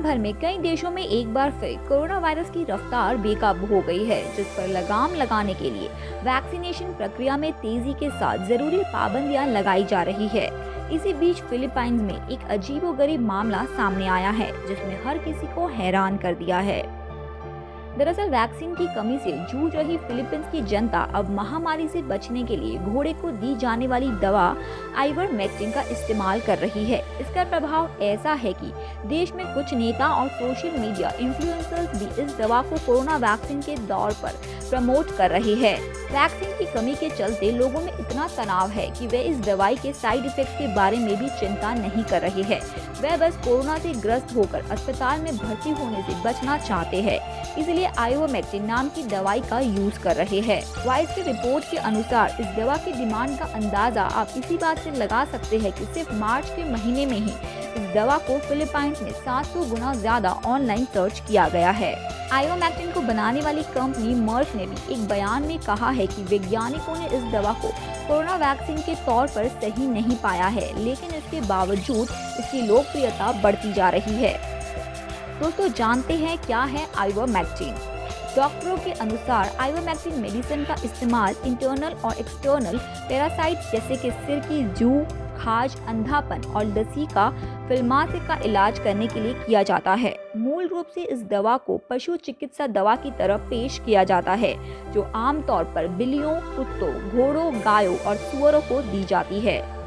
भर में कई देशों में एक बार फिर कोरोना वायरस की रफ्तार बेकाबू हो गई है, जिस पर लगाम लगाने के लिए वैक्सीनेशन प्रक्रिया में तेजी के साथ जरूरी पाबंदियां लगाई जा रही है। इसी बीच फिलीपाइंस में एक अजीबोगरीब मामला सामने आया है, जिसने हर किसी को हैरान कर दिया है। दरअसल वैक्सीन की कमी से जूझ रही फिलीपींस की जनता अब महामारी से बचने के लिए घोड़े को दी जाने वाली दवा आइवरमेक्टिन का इस्तेमाल कर रही है। इसका प्रभाव ऐसा है कि देश में कुछ नेता और सोशल मीडिया इन्फ्लुएंसर्स भी इस दवा को कोरोना वैक्सीन के दौर पर प्रमोट कर रहे हैं। वैक्सीन की कमी के चलते लोगों में इतना तनाव है कि वे इस दवाई के साइड इफेक्ट के बारे में भी चिंता नहीं कर रहे हैं। वे बस कोरोना से ग्रस्त होकर अस्पताल में भर्ती होने से बचना चाहते हैं, इसलिए आइवरमेक्टिन नाम की दवाई का यूज कर रहे हैं। वाइस की रिपोर्ट के अनुसार इस दवा की डिमांड का अंदाजा आप इसी बात से लगा सकते हैं कि सिर्फ मार्च के महीने में ही इस दवा को फिलीपाइंस में 700 गुना ज्यादा ऑनलाइन सर्च किया गया है। आइवरमेक्टिन को बनाने वाली कंपनी मर्क ने भी एक बयान में कहा है कि वैज्ञानिकों ने इस दवा को कोरोना वैक्सीन के तौर पर सही नहीं पाया है, लेकिन इसके बावजूद इसकी लोकप्रियता बढ़ती जा रही है। दोस्तों, जानते हैं क्या है आइवरमेक्टिन? डॉक्टरों के अनुसार आइवरमेक्टिन मेडिसिन का इस्तेमाल इंटरनल और एक्सटर्नल पैरासाइट्स जैसे कि सिर की जूं, खाज, अंधापन और लसी का फिल्माते का इलाज करने के लिए किया जाता है। मूल रूप से इस दवा को पशु चिकित्सा दवा की तरह पेश किया जाता है, जो आमतौर पर बिल्लियों, कुत्तों, घोड़ों, गायों और सुअरों को दी जाती है।